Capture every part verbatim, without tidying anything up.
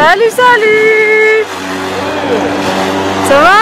Salut, salut. Ça va?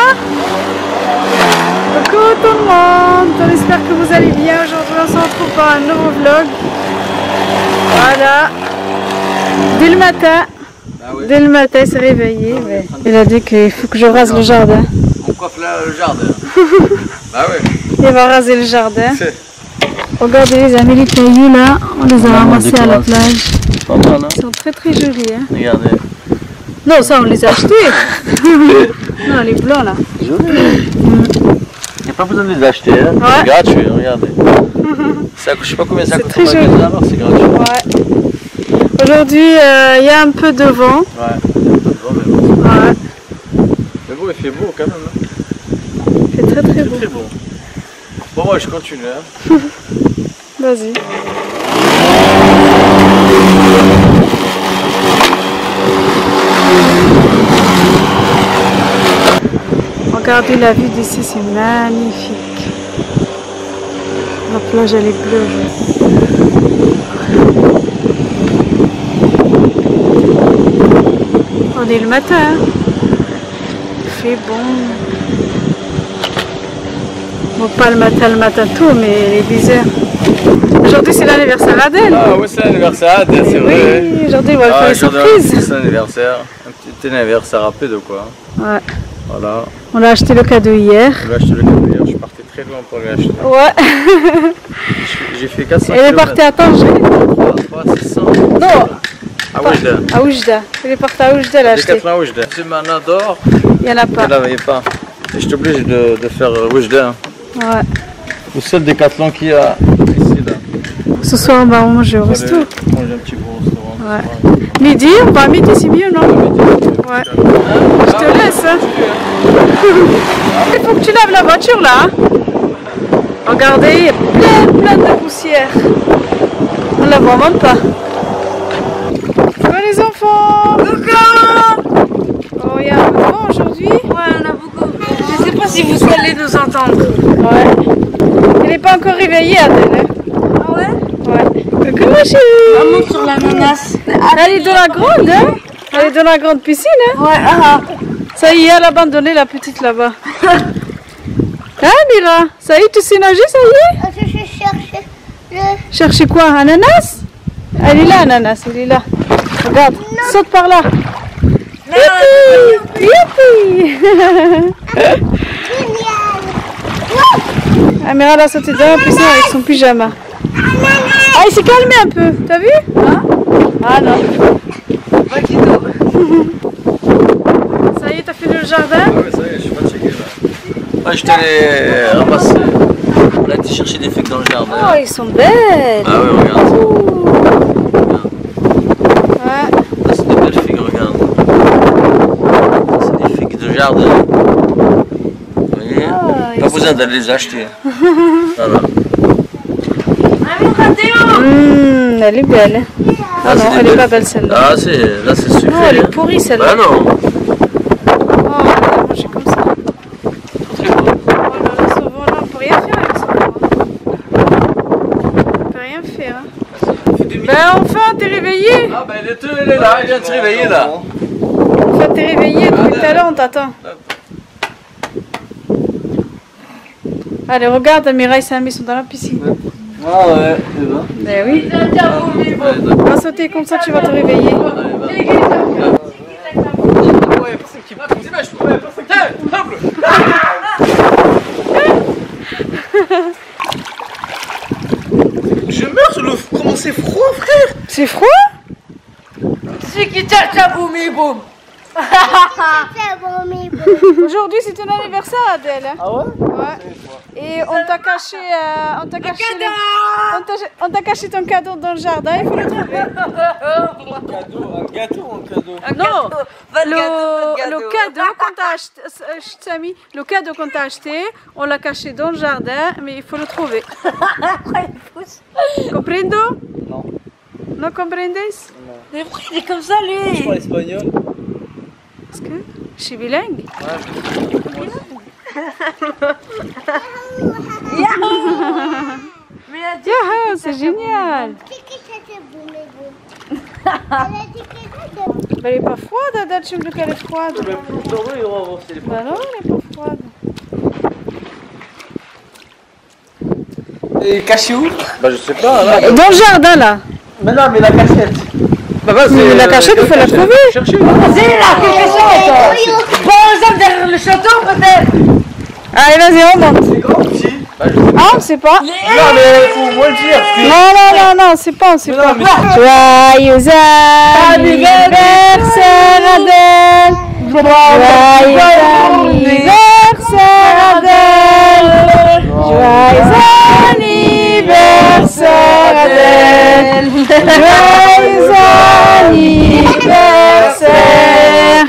Coucou tout le monde. On espère que vous allez bien. Aujourd'hui, on se retrouve pour un nouveau vlog. Voilà. Dès le matin. Ah oui. Dès le matin, il s'est réveillé. Mais il a dit qu'il faut que je rase le jardin. On coiffe là, le jardin. Bah ouais. Il va raser le jardin. Regardez les amis, les cailloux là, on les a ramassés à la plage. Pas mal, hein? Ils sont très très jolis. Hein. Regardez. Non, ça on les a achetés. Non, les blancs là. Joli. Il n'y a pas besoin de les acheter, hein? Ouais. C'est gratuit, regardez. Ça, je sais pas combien ça coûte. C'est très joli. Alors c'est gratuit. Ouais. Aujourd'hui, il euh, y a un peu de vent. Ouais, il y a un peu de vent, mais bon. Ouais. Mais bon, il fait beau quand même. Hein? Il fait très très Il beau. fait très beau. Bon, moi je continue. Hein? Vas-y. Regardez la vue d'ici, c'est magnifique. La plage elle est bleue. On est le matin. Il fait bon. Bon, pas le matin, le matin tout, mais les dix heures. Aujourd'hui c'est l'anniversaire d'Adèle. Ah oui, c'est l'anniversaire d'Adèle, c'est vrai. Oui, aujourd'hui on va lui Ah, faire une surprise. C'est l'anniversaire. Un petit anniversaire rapide quoi. Ouais. Voilà. On a acheté le cadeau hier. Je vais acheter le cadeau hier. Je suis parti très loin pour l'acheter. Ouais. J'ai fait quatre cents Elle est partie à Tanger. trois six cents. Non. À Oujda. À Oujda. Elle est partie à Oujda l'acheter. Décathlon à Oujda. C'est maintenant d'or. Il n'y en a pas. Il n'y en avait pas. Et je t'oblige de, de faire Oujda. Ouais. Le seul décathlon qu'il y a ici là. Ce soir on va manger au resto. On manger un petit beau restaurant. Ouais. Midi, on va à midi, c'est mieux, non? Ouais. Je te laisse. Hein. Il faut que tu laves la voiture là. Hein. Regardez, il y a plein, plein de poussière. On la voit même pas. Ça va les enfants? Oh, il y a un peu de vent aujourd'hui. Ouais, on a beaucoup. Je sais pas si vous allez nous entendre. Ouais. Elle n'est pas encore réveillée, Adèle. Hein. Ah ouais? Ouais. Coucou ma chérie. Maman sur l'ananas. Elle est dans la grande, hein? Elle est dans la grande piscine, hein? Ouais, ah. Ça y est, elle a abandonné la petite là-bas. Hein, Mira? Ça y est, tu sais nager, ça y est? Je cherche le... Chercher quoi? Ananas? Elle est là, ananas, elle est là. Regarde, saute par là. Youpi! Youpi! Ah, Mira, elle a sauté dans la piscine avec son pyjama. Ah, il s'est calmé un peu, t'as vu? Hein? Ah non. Pas du tout. Ça y est, t'as fini le jardin? Ah ouais, ça y est, je suis fatigué là. Ouais, je t'allais ramasser. Là, tu chercher des figues dans le jardin. Oh, ils sont belles! Ah ouais, regarde. Ouais. Là, c'est des belles figues, regarde. C'est des figues de jardin. Vous voyez? Ah, pas besoin d'aller les acheter. Voilà. Mmh, elle est belle. Ah Là, non, c'est des elle est belles pas belle figues. celle-là. Ah, c'est, là, c'est sucré. Non, elle est hein. pourrie celle-là. Bah non. Oh, on va la manger comme ça. Très bon. Oh là là, ce vent-là, on peut rien faire avec ce vent. On peut rien faire. Hein. Ben enfin, t'es réveillé. Ah, ben, le truc, elle est là, il vient de se réveiller là. Enfin, t'es réveillé depuis tout à l'heure, on t'attend. Allez, regarde, Amira et Samy sont dans la piscine. Ah ouais, c'est bon. Ben oui. Va sauter comme ça, tu vas te réveiller. Je meurs sous le... Comment c'est froid, frère? C'est froid? C'est qui t'a t'a boum boum. Aujourd'hui, c'est ton anniversaire, Adèle. Hein? Ah ouais? Ouais. Et on t'a caché, euh, on t'a caché, le- on t'a- on t'a caché ton cadeau dans le jardin. Il faut le trouver. Un cadeau, un gâteau, un cadeau. Non, Pas de le, gâteau, pas de le gâteau. cadeau qu'on t'a acheté, euh, Samy, le cadeau qu'on t'a acheté, on l'a caché dans le jardin, mais il faut le trouver. Comprendo? Non. Non comprendes? Mais pourquoi il est comme ça lui? Je parle espagnol. Est-ce que je suis bilingue? Yeah. C'est génial! Qui qui t'a fait boum et boum? Elle a dit que Bah, elle est pas froide, Adad, je me dis qu'elle est froide. Mais plus le temps, ils vont avancer les Bah non, elle est pas froide. Et caché où? Bah je sais pas, là. Dans le jardin, là. Mais non, mais la cachette. Bah, bah, Mais la cachette, il faut la trouver. Chercher. Vas-y là, quelque chose. Bon, ça derrière le château peut-être. Allez, vas-y, on monte. C'est grand petit. Bah, je sais pas. Ah, on sait pas. Non, mais il faut au moins le dire. parce que- Non, non, non, non, on sait pas, on sait Mais pas. non, mais- Joyeux anniversaire, Adèle. Joyeux anniversaire, Adèle. Joyeux anniversaire, Adèle. Joyeux anniversaire.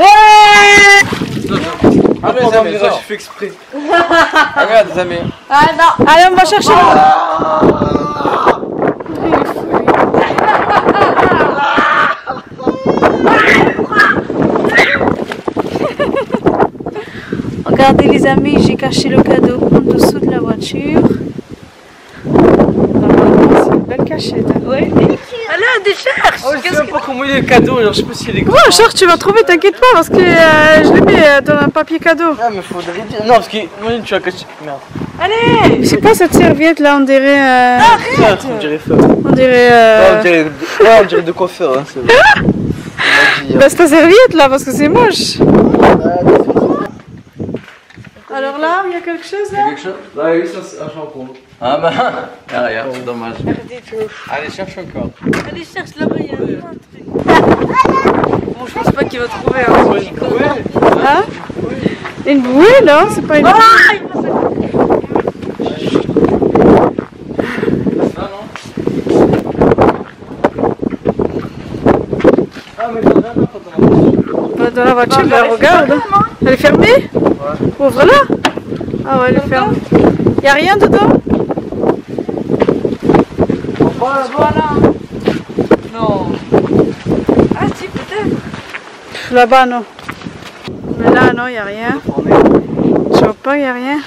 Ah, mais les amis, j'ai fait exprès. regarde, les amis. Ah non. Allez, on va chercher. Regardez les amis, j'ai caché le cadeau en dessous de la voiture. C'est une belle cachette. Hein. Oui. Allez, des cherches. Oh, je sais même pas comment il est le cadeau, alors je sais pas s'il est grand. Ouais, cher, tu vas trouver, t'inquiète pas, parce que euh, je l'ai mis euh, dans un papier cadeau. Ah, mais faudrait dire. Non, parce que. Imagine, tu as caché. Merde. Allez. C'est quoi cette serviette là, on dirait. Euh, Tiens, on dirait feu. on dirait. Ouais, Euh, on dirait, ouais, on dirait de coiffeur, hein, c'est vrai. Il m'a dit, hein. bah, c'est ta serviette là, parce que c'est moche. Alors là, il y a quelque chose là? Quelque chose? Là, oui, ça c'est un shampoing. Ah bah, ah, regarde, c'est dommage. Allez, cherche encore. Allez, cherche là-bas, il y a un truc. Bon, je pense pas qu'il va trouver un truc. Hein? Une bouée non? C'est pas une bouée. Ah, il passe à côté. Ah, mais t'en as un autre, t'en as un autre. Bah, dans la voiture, bah, regarde. Elle est fermée? Ouvre-la. Ah ouais, elle est fermée. Y a rien dedans? Voilà. Non. Ah, si, peut-être. Pff, là-bas, non. Mais là, non, y a rien. Je vois pas, y a rien.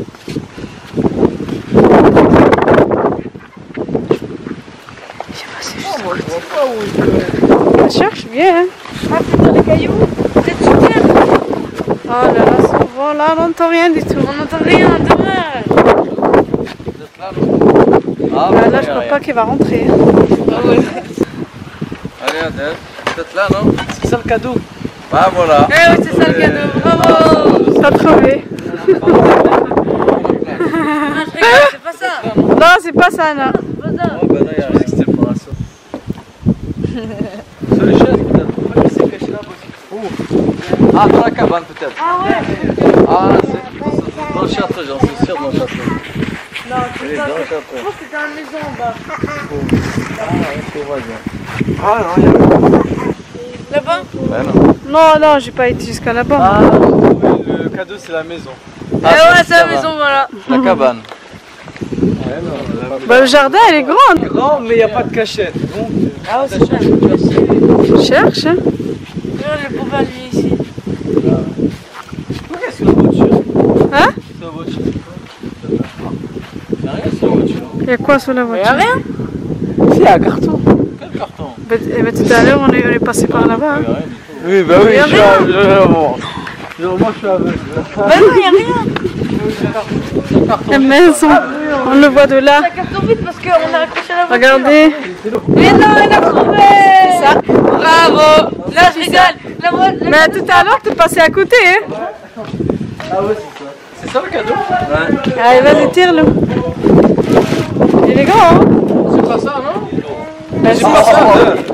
Je sais pas si je On cherche bien, hein. Ah, peut-être dans les cailloux. Peut-être sous terre. Oh là là, c'est bon, là, on n'entend rien du tout. On n'entend rien, dommage. Ah, Bah, là, je crois pas qu'il va rentrer. hein. Ah ouais. Allez, Adèle. Peut-être là, non? C'est ça le cadeau. Ah, voilà. Eh oui, c'est ça le cadeau. Bravo. Pas trouvé. Ah, je rigole, c'est pas ça. Non, c'est pas ça, non. C'est pas ça. Oh, bah non, il y a rien. C'était pour un saut. Sur les chaises, peut-être. Pourquoi il s'est caché là-bas? Ah, dans la cabane, peut-être. Ah ouais. Ah, c'est dans le château, j'en suis sûr, dans le château. Non, Oui, c'est dans ça. le Je château. pense que c'est dans la maison en bas. Ah, non, il y a. Là-bas. Ben non. Non, non, j'ai pas été jusqu'à là-bas. Ah, le cadeau, c'est la maison. Ah, Eh ouais, c'est la cabane. maison, voilà. La cabane. Ouais, non, Bah, le jardin, elle est grande. non, mais il n'y a pas de cachette. Donc, Ah, c'est ça. Je cherche, hein. Regarde le pauvre lui ici. pourquoi est-ce que la voiture? Hein? C'est la voiture. Il n'y a rien sur la voiture. Il y a quoi sur la Y'a voiture? rien. Si, un carton. Quel carton? Bah, eh ben, tout à l'heure, on est, on est passé par là-bas. Il Hein. n'y a rien du tout. Oui, bah oui, Y a je suis rien. aveugle. Genre, moi, je suis aveugle. Bah non, y'a rien. La maison, on le voit de là. Ça carton vite parce qu'on a accroché la voiture. Regardez. Mais non, il a trouvé. Ça. Bravo. Là, je rigole. La voiture. Mais tout à l'heure, t'es passé à côté, hein. Ah ouais, c'est ça. C'est ça le cadeau? Ouais. Allez, vas-y, tire-le. Il est grand, hein. C'est pas ça, non? Bah, C'est pas ça.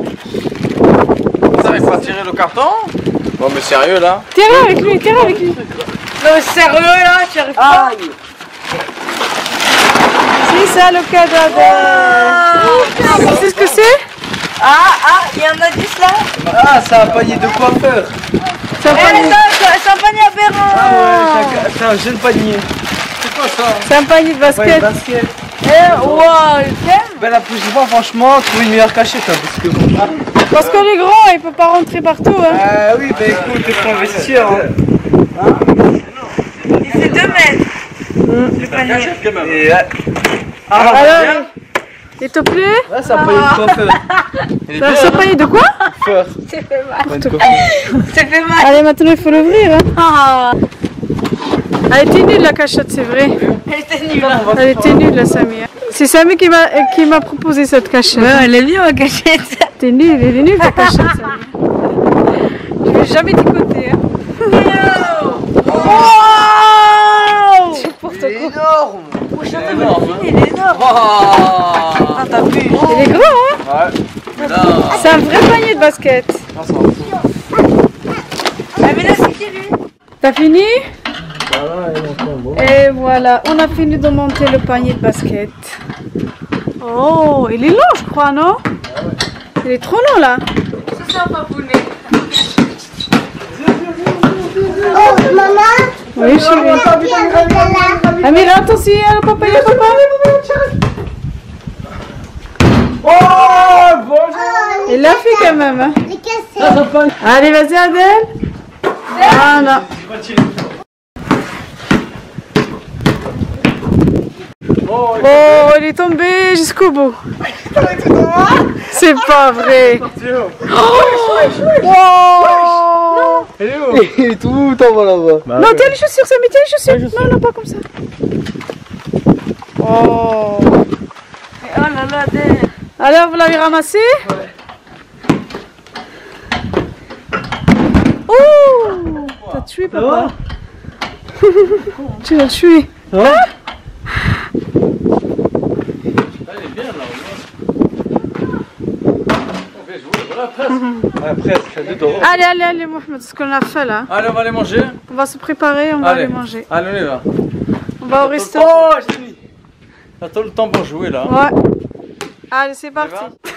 Vous savez pas tirer le carton? Bon, mais sérieux, là? Tire avec lui, tire avec lui. Non, mais sérieux là, tu arrives pas. C'est ça le cadeau de... Tu sais ce que c'est? Ah, ah, il y a un indice là. Ah, c'est un panier de coiffeur. C'est un Eh, panier, c'est un panier aberrant. Ah ouais, c'est un- c'est un jeune panier. C'est quoi ça? c'est un panier de Ouais, basket. basket. Eh, wow, le thème. Ben la prochaine fois, franchement, trouver une meilleure cachette. Hein, parce que bon. Parce que les grands, il peut pas rentrer partout. Hein. Ah oui, ben écoute, il faut investir. Hein. Il fait deux mètres. Le panier. Quand même. Et, euh, ah, Alors, bien. Il te plaît? Ah, c'est un panier de coiffeur. C'est un panier de quoi? Coiffeur. Ça fait mal. Panier de coiffeur. Ça fait mal. Allez, maintenant il faut l'ouvrir. Hein. Ah, Elle était nulle la cachette, c'est vrai. elle était nulle. Elle était nulle la Samia. C'est Samy qui m'a qui m'a proposé cette cachette. Ouais, elle est bien ma cachette. T'es nulle, elle est nulle ta cachette, Samia. Je vais jamais t'écouter. Hein. Wow! N'importe Il est quoi. énorme. Mon château Il est énorme, magnifique, il est énorme. Oh Ah, t'as vu? Il est grand, hein? Ouais. Là. C'est un vrai panier de basket. Ah, ça va fou. Ah, mais là, c'est qui lui? T'as fini? Voilà, il est encore beau. Et voilà, on a fini de monter le panier de basket. Oh, il est long, je crois, non? Il est trop long là. C'est ça, papounet. Oh, maman, Oui, chérie. Amira, attention, le papa, il y a papa. Oh, bon. Il l'a fait quand même. Hein. les casser. Allez, vas-y, Adèle. Voilà. Oh, il est tombé jusqu'au bout. C'est pas vrai. Oh. Il est où? Il est tout en bas là-bas. Non, tiens les chaussures, ça met tiens les chaussures. Non, non, pas comme ça. Oh. Oh là là, Adèle. Alors, vous l'avez ramassé? Oh, t'as tué papa. Tu l'as tué. Elle est bien là. On fait jouer, voilà, presque. Ouais, presque, à deux doigts. Allez, allez, allez, Mohamed, ce qu'on a fait là. Allez, on va aller manger. On va se préparer, on va Allez. aller manger. Allez, on y va. On va au restaurant. Oh, j'ai fini. T'as tout le temps pour jouer là. Ouais. Allez, c'est parti.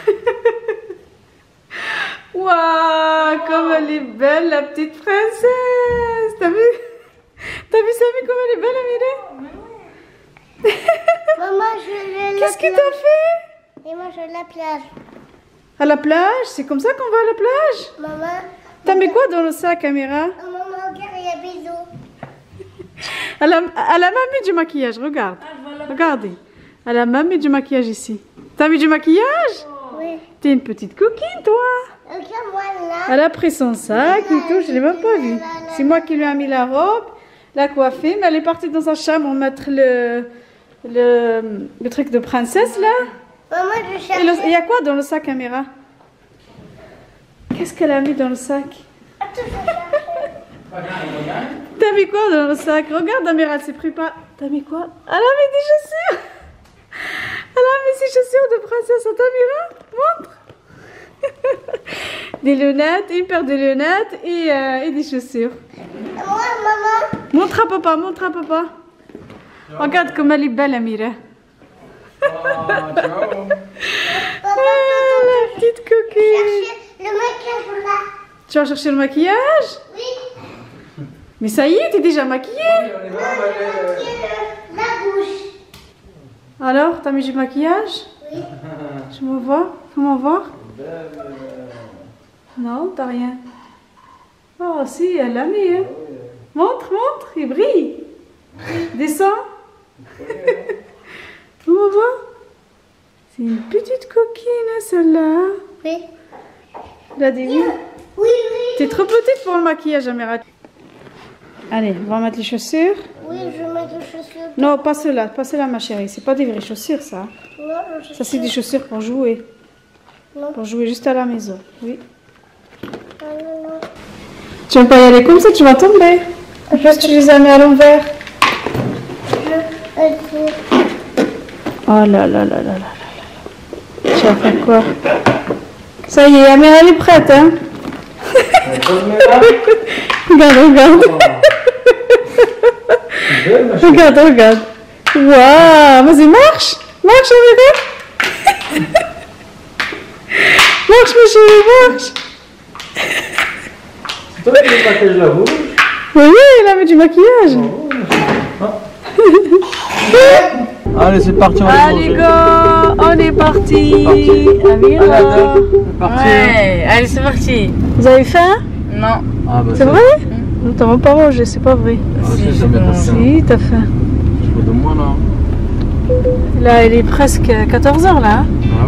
Waouh, comme elle est belle, la petite princesse. T'as vu? T'as vu Samy comme elle est belle, Amira? Maman, je vais à la Qu'est-ce que plage. t'as fait? Et moi, je vais à la plage. À la plage? C'est comme ça qu'on va à la plage? Maman, T'as mis quoi dans le sac, Amira? oh, maman, regarde, il y a bisous. Elle a, elle a même mis du maquillage, regarde. Regardez. Elle a même mis du maquillage ici. T'as mis du maquillage? Oui. T'es une petite coquine, toi. Regarde-moi là. Elle a pris son sac et tout, je l'ai même pas vu. C'est moi qui lui ai mis la robe, la coiffée, mais elle est partie dans sa chambre mettre le, le, le truc de princesse là. Maman, je cherche. Et le- il y a quoi dans le sac, Amira? Qu'est-ce qu'elle a mis dans le sac? T'as mis quoi dans le sac? Regarde, Amira, elle s'est pris pas. T'as mis quoi? Elle a mis des chaussures. Elle a mis ses chaussures de princesse. Amira, montre. Des lunettes, une paire de lunettes et, euh, et des chaussures. Moi, maman. Montre à papa, montre à papa. Regarde comme elle est belle, Amira. Ah, la petite coquine. Chercher le maquillage là. Tu vas chercher le maquillage? Oui. Mais ça y est, t'es déjà maquillée. Non, j'ai maquillé le- la bouche. Alors, t'as mis du maquillage? Oui. Je me vois. Comment voir? Non, t'as rien. Oh, si, elle l'a mis. Hein. Montre, montre, il brille. Descends. Comment voir? C'est une petite coquine, hein, celle-là. Oui. La dit oui. Oui, oui. T'es trop petite pour le maquillage, Amira. Allez, on va mettre les chaussures. Oui, je vais mettre les chaussures. Non, pas ceux-là, pas ceux-là, ma chérie. C'est pas des vraies chaussures, ça. Non, je Ça, c'est des chaussures pour jouer. Non. Pour jouer juste à la maison. Oui. Ah, non, non. Tu vas pas y aller comme ça, tu vas tomber. Juste, tu les as mis à l'envers. Je vais essayer. Oh là là là là là là là. Tu vas faire quoi? Ça y est, Amira, elle est prête, hein? Regarde, regarde. Regarde, regarde. Waouh, vas-y, marche. Marche, Amira. Marche, ma chérie, marche. C'est toi qui le maquillage la bouche. Oui, oui, il a mis du maquillage. Allez, c'est parti, on va aller Allez, manger. go, on est parti. Amira. Allez, Adèle, c'est parti. Ouais, allez, c'est parti. Vous avez faim? Non. Ah, bah, C'est vrai? Nous t'avons pas mangé, c'est pas vrai. Ah, c'est jamais pas ça. Si, t'as faim. Je me demande là. Là, il est presque quatorze heures là. Hein.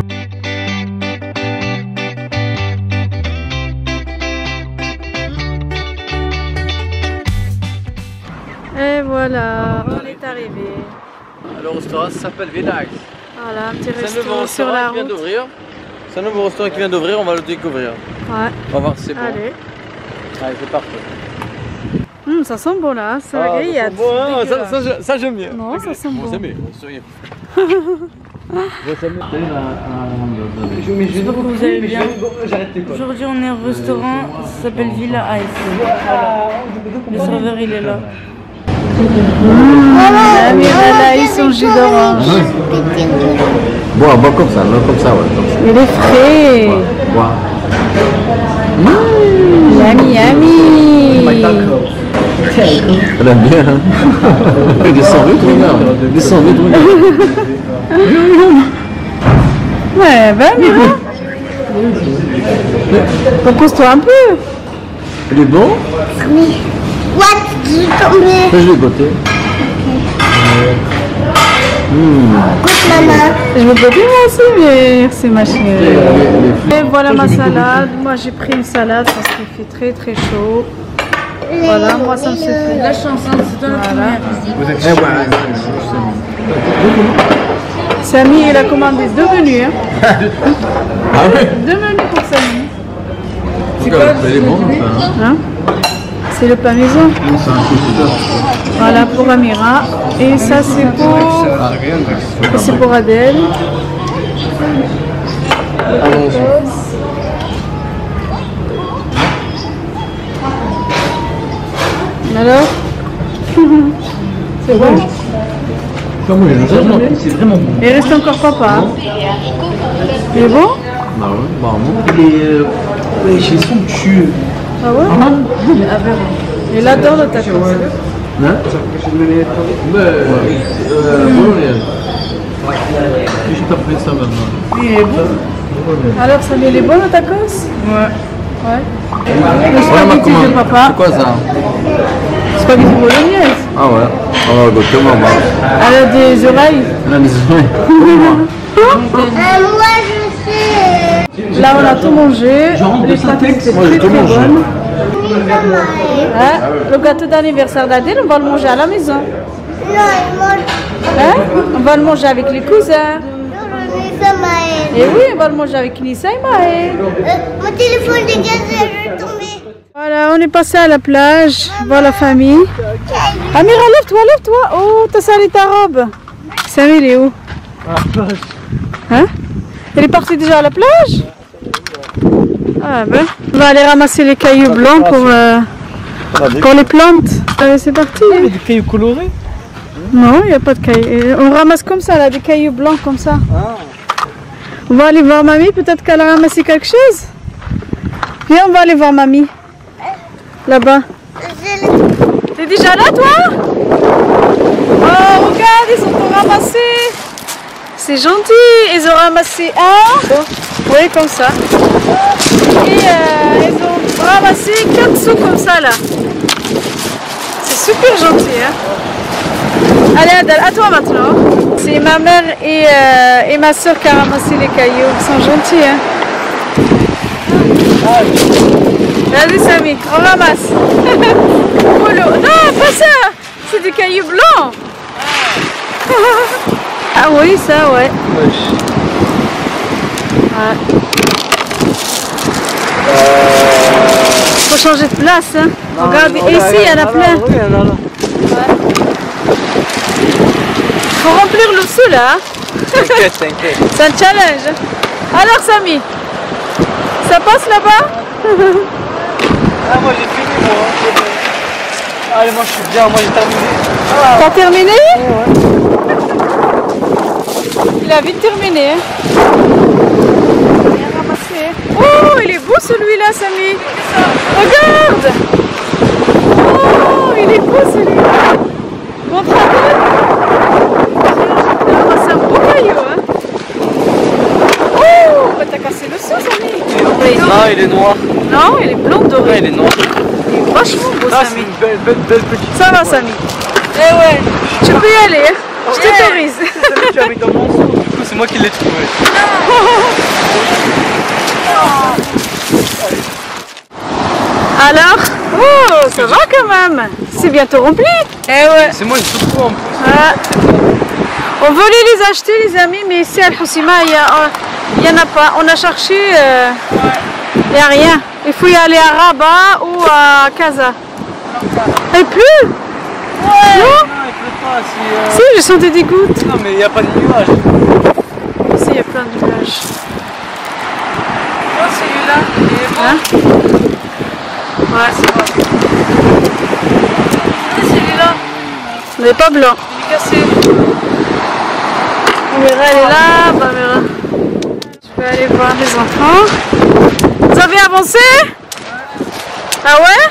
Et voilà, on est arrivé. Le restaurant s'appelle Villa Ice. Voilà, un petit C'est un nouveau resto sur restaurant la qui vient route. d'ouvrir. C'est un nouveau restaurant qui vient d'ouvrir, on va le découvrir. Ouais. On va voir si c'est bon. Allez. Allez, c'est parfait. Hum, ça sent bon là, c'est la grillade. Bon, hein, ça, ça, ça, ça j'aime bien. Non, ça sent bon. Vous aimez, vous aimez. J'espère que vous allez bien. Aujourd'hui, on est au restaurant, ça s'appelle Villa Ice. Voilà. Le serveur, il est là. La Mirella, ils sont jus d'orange. Bois, bois comme ça, non, comme ça, ouais. Comme ça. Il est frais. Bois. Yummy, yummy. Elle aime bien, hein. Descends vite, regarde. Descends vite, regarde. Ouais, ben Mira. Repose-toi un peu. Il est bon? Oui. What? Je suis tombée. Je l'ai goûté. Goûte, maman. Je veux pas dire moi aussi, mais merci ma chérie. Et voilà ma salade. Moi j'ai pris une salade parce qu'il fait très très chaud. Voilà, moi ça me suffit. La chance, hein, c'est dans la première visite. Samy, il a commandé deux menus. Hein. Ah ouais? Deux menus pour Samy. C'est quoi? Elle est bon, ça. Hein? C'est le pain maison. Voilà pour Amira. Et ça c'est pour. Et c'est pour Adèle. Alors? C'est bon? C'est vraiment bon. Il reste encore papa. Hein? Il est bon? Bah ouais, bah bon. Il est. Euh, ouais, j'ai somptueux. Ah ouais? Il adore le tacos. Hein? Mais, euh, bolognaise. Je t'ai pris ça maintenant. Il est bon. Alors ça met les bons le tacos? Ouais. Ouais. Le Voilà ma spaghetti de commande. papa. C'est quoi ça? Spaghetti bolognaise. Ah ouais. On va goûter, on va voir. Elle a des oreilles. La maison. Euh, moi, je sais. Là on a tout mangé. Les pâtes étaient Moi, j'ai très tout très mangé. bonnes. Hein? Le gâteau d'anniversaire d'Adèle, on va le manger à la maison. Non, il mange. Hein? On va le manger avec les cousins. Non, ça m'a aidé. Et oui, on va le manger avec Nissa et Maë. Euh, mon téléphone est gazé, je vais tomber. Voilà, on est passé à la plage, voir la famille. Amira, lève-toi, lève-toi. Oh, t'as salé ta robe. Samy, il est où? À la plage. Hein? Il est parti déjà à la plage? Ah ben. On va aller ramasser les cailloux blancs pour, euh, pour les plantes. Allez, c'est parti. Il y a des cailloux colorés. Non, il n'y a pas de cailloux. On ramasse comme ça, là, des cailloux blancs comme ça. Ah. On va aller voir mamie, peut-être qu'elle a ramassé quelque chose. Viens, on va aller voir mamie. Là-bas. T'es déjà là, toi? Oh, regarde, ils ont tout ramassé. C'est gentil. Ils ont ramassé un. Oui, comme ça. Et euh, ils ont ramassé quatre sous comme ça, là. C'est super gentil, hein. Allez, Adèle, à toi maintenant. C'est ma mère et, euh, et ma soeur qui ont ramassé les cailloux. Ils sont gentils, hein. Vas-y, Samy, on ramasse. Polo. Non, pas ça. C'est du caillou blanc. Ah oui, ça, ouais. Ouais. Faut changer de place, hein. Regarde, ici, il y en a plein. Ouais. Faut remplir le sous là. T'inquiète, t'inquiète. C'est un challenge. Alors Samy, ça passe là-bas? Ah, moi j'ai fini, moi. Allez, moi je suis bien, moi j'ai terminé. Ah. T'as terminé? Ouais. Il a vite terminé. Hein. Bien ramassé. Oh, il est beau celui-là, Samy. Regarde. Oh, il est beau celui-là. Montre à il a ramassé un beau caillou. Hein. Oh, bah, t'as cassé le seau, Samy. Non, il est noir. Non, il est blond doré. Ouais, il est noir. Il est vachement beau, Ah, c'est Samy. une belle, belle, belle petite. Ça va, Samy. Eh ouais, tu peux y aller. Hein. Je t'autorise. Tu as mis dans mon seau, du coup c'est moi qui l'ai trouvé. Alors, oh, ça va quand même. C'est bientôt rempli. Eh ouais. C'est moi, il faut en plus. Ouais. On voulait les acheter les amis, mais ici à Al-Hoceima, il n'y en a pas. On a cherché, il euh, n'y a rien. Il faut y aller à Rabat ou à Casa. Il pleut? Ouais. Non, non, il pleut pas. Si, euh... si, je sentais des gouttes. Non, mais il n'y a pas de nuages. Ici, il y a plein de nuages. Oh, celui-là, il est bon. Hein? Ouais, c'est bon. Ah, celui-là, Mais pas blanc. il est cassé. Mira, elle est là. Bah, Mira. Je vais aller voir les enfants. Vous avez avancé? Ah ouais?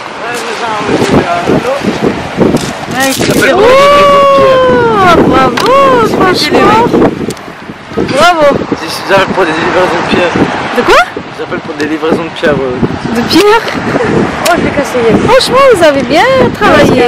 Oh, bravo, franchement. Bravo. J'appelle pour des livraisons de pierre. De quoi? J'appelle pour des livraisons de pierre. De pierre? Oh, je l'ai cassé hier. Franchement, vous avez bien travaillé.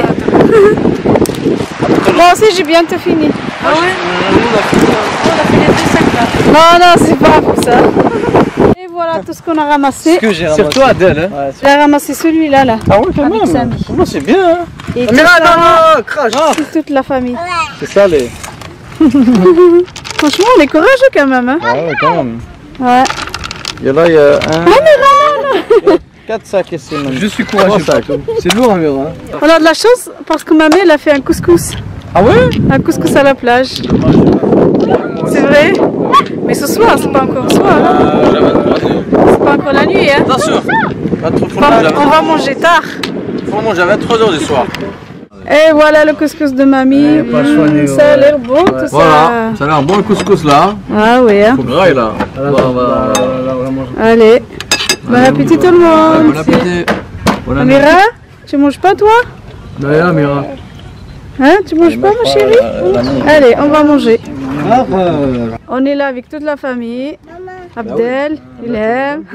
Moi aussi, j'ai bientôt fini. Ah ouais? On a fait On a fait les deux sacs là. Non, non, c'est pas pour ça. Et voilà tout ce qu'on a ramassé. ce que j'ai ramassé. Surtout Adèle. Hein. Ouais, J'ai ramassé celui-là, là. ah ouais, quand Avec même. Samy. Non, c'est bien. Hein. Et Ah, mais là, tout ça, non, non, crache. c'est toute la famille. C'est ça les. Franchement, on est courageux quand même. Hein? Ah ouais, quand même. Ouais. Et là, il y a un. Oh, Mira, quatre sacs ici. Je suis courageux. C'est lourd, Mira. Hein. on a de la chance parce que ma mère elle a fait un couscous. Ah ouais? Un couscous à la plage. C'est vrai? Mais ce soir, c'est pas encore ce soir. Hein? C'est pas encore la nuit. Hein? Attention. Pas trop On va, on va manger tard. Faut manger à vingt-trois heures du soir. Et voilà le couscous de mamie. Eh, pas Mmh, soigné, ça a ouais. l'air bon tout Voilà, ça a l'air bon le couscous là. ça. Ah oui. Hein? Faut gras là. On va- on va- Allez. Bon appétit tout le monde. Bon appétit. Bon appétit. Amira, tu manges pas toi? D'ailleurs, Mira. Hein? Tu manges pas ma chérie? Allez, on va manger. On est là avec toute la famille. Abdel, il aime.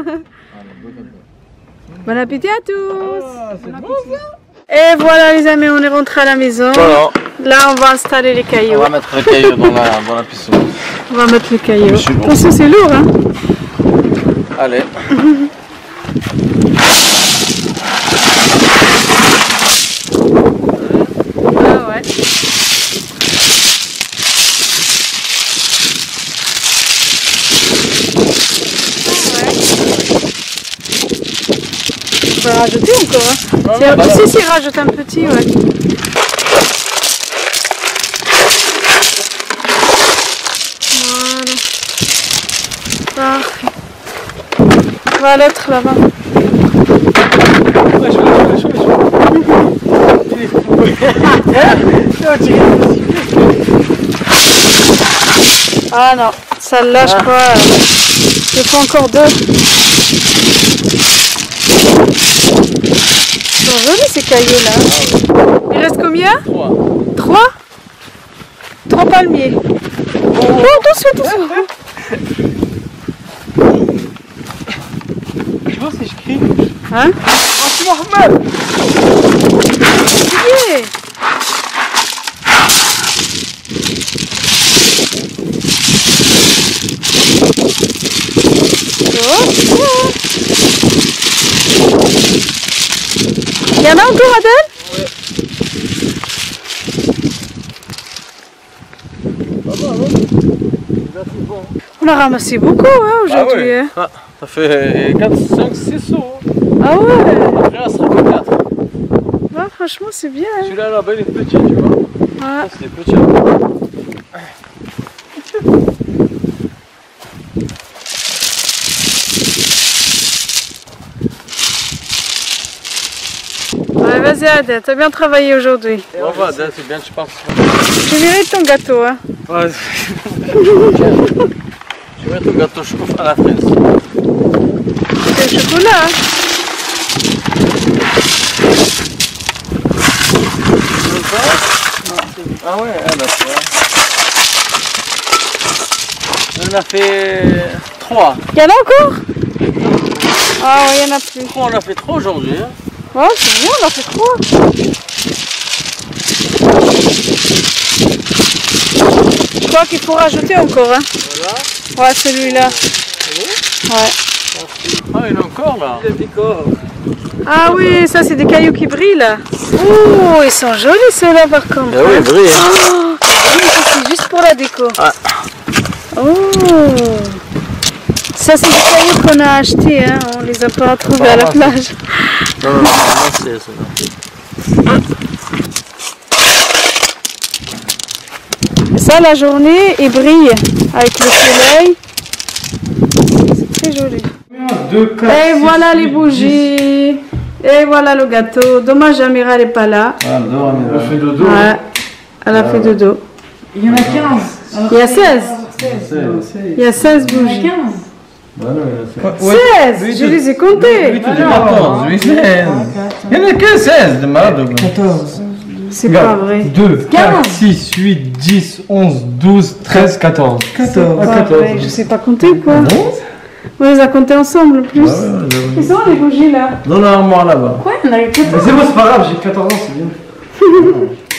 Bon appétit à tous. Et voilà les amis, on est rentré à la maison. Voilà. Là, on va installer les On cailloux. va mettre les cailloux dans la, dans la piscine. On va mettre les cailloux. Monsieur, bon. Attention, c'est lourd, hein? Allez. Ah ouais. On va rajouter encore, hein? Ah, bah, Si, si, rajoute un petit, ouais. Voilà. Parfait. Va à l'autre là-bas. Ah non, celle-là, je crois, il faut encore deux. Ils sont jolis ces cailloux là. Il reste combien? Trois. Trois? Trois palmiers. Oh, attention, attention. Tu vois si je crie? Hein? Oh, c'est Mohamed! Yeah. Il y en a encore, Adèle? On a ramassé beaucoup hein, aujourd'hui. Ah ouais. Ah, ça fait quatre, cinq, six sauts. Ah ouais. Après, ça sera que quatre. Ouais, franchement, c'est bien. Hein. Celui-là, là-bas, il est petit, tu vois. Ouais. Ça, c'est petit. Ouais, vas-y, Adèle, t'as bien travaillé aujourd'hui. On va, c'est bien, tu penses. Tu mérites ton gâteau. Hein. Ouais. Tu mets ton gâteau chauffe à la fraise. C'est le chocolat. Hein. Ah ouais, elle a fait. Elle a fait trois. Il y en a encore? Ah ouais, il y en a plus. Trois, on a fait trois aujourd'hui. Hein. Ouais, c'est bien, on a fait trois. crois qu'il faut rajouter encore. Hein. Voilà. Ouais, celui-là. Ouais. Ah, il y en a encore là. Le décor. Ah oui, ça c'est des cailloux qui brillent là. Oh, ils sont jolis ceux-là par contre. Ah oui, hein. vrai. Oh, oui, ça, c'est juste pour la déco. Ah. Oh. Ça c'est des cailloux qu'on a achetés, hein. On les a pas trouvés à la plage. Non, non, non, c'est ça. Et ça, la journée, il brille avec le soleil. C'est très joli. deux, quatre, Et six, voilà les huit, bougies. Et voilà le gâteau. Dommage, Amira n'est pas là. dix. Ah, dehors, on a fait dodo. Ouais. Elle a fait dodo. Il y en a quinze. Il y a seize. seize. Il y a seize Il y en a bougies. quinze. Bah non, il y en a seize. seize. Je les ai comptées. Oui, tu dis quatorze, oui, seize. Il n'y en a que seize de malade. quatorze. C'est pas vrai. deux, quatre, six, huit, dix, onze, douze, treize, quatorze. quatorze. Pas vrai. Je sais pas compter quoi. On les a comptés ensemble en plus. Ils sont les bougies là. Dans l'armoire là-bas. Ouais, il y en a quatorze. Mais c'est bon, c'est pas grave, j'ai quatorze ans, c'est bien.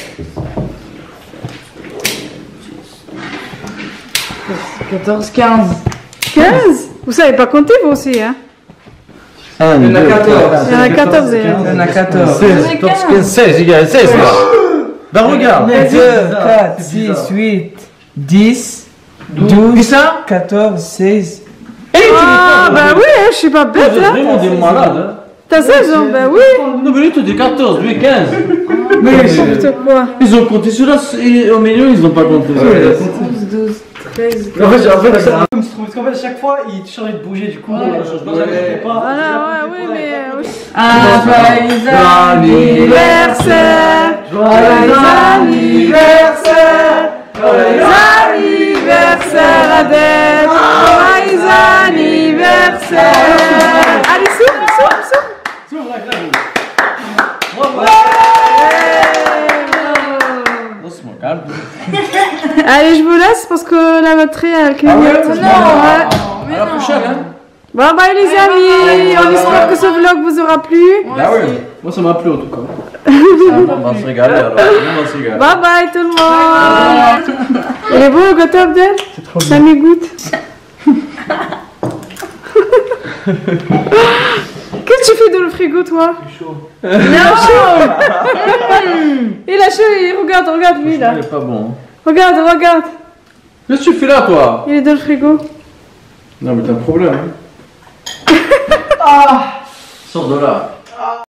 quatorze, quinze. quinze. Vous savez pas compter vous aussi, hein? un, Il y en a deux, quatorze. Il y en a quatorze. Il y en a quatorze. seize, quatorze, quinze, seize, il y a seize là. Ben regarde. deux, quatre, six, huit, dix, douze, quatorze, seize. Ah bah oui, je suis pas bête Vous êtes hein. vraiment des malades. Hein. T'as seize ans, bah oui. Non, mais lui, tu dis quatorze, lui, quinze. Mais n'importe quoi. Ils ont compté celui-là et au milieu, ils n'ont pas compté. onze, douze, treize. En fait, en fait, ça me trouve parce qu'en fait, à chaque fois, il changeait de bouger, du coup, euh, je ne savais pas. Voilà, ouais, oui, mais. Joyeux Anniversaire! Joyeux anniversaire! Joyeux anniversaire, Adèle! Joyeux anniversaire! Allez, souffle, souffle, souffle! Doucement, calme. Allez, je vous laisse parce que la batterie elle clignote. Non, À la prochaine, hein. Bye bye les amis! On espère que ce vlog vous aura plu. Ah oui. Moi, ça m'a plu en tout cas. On va se régaler alors. On va se régaler. Bye bye tout le monde! Il est bon le gâteau Abdel? C'est trop Ça bien. m'égoutte. Qu'est-ce que tu fais dans le frigo toi? Il a chaud! Il a chaud, il regarde, regarde lui là. Il est pas bon. Regarde, regarde. Qu'est-ce que tu fais là, toi? Il est dans le frigo. Non, mais t'as un problème. Hein. Sors de là.